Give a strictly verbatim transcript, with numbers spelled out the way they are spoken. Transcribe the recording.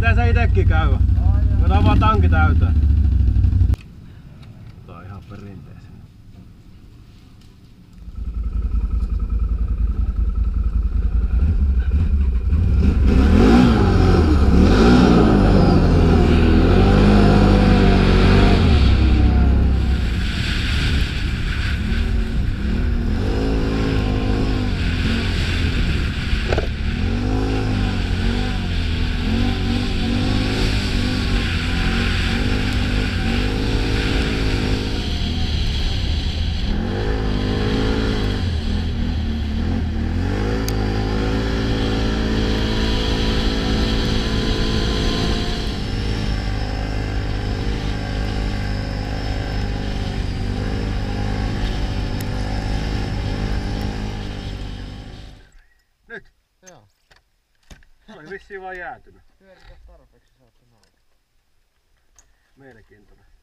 Pitää se itekin käydä. Voidaan vaan tankki täyteen. Tää on ihan perinteisen. Nyt? Joo. Oli vissiin vaan jäätynyt. Pyöritä tarpeeksi, saatte nauta. Mielenkiintoinen.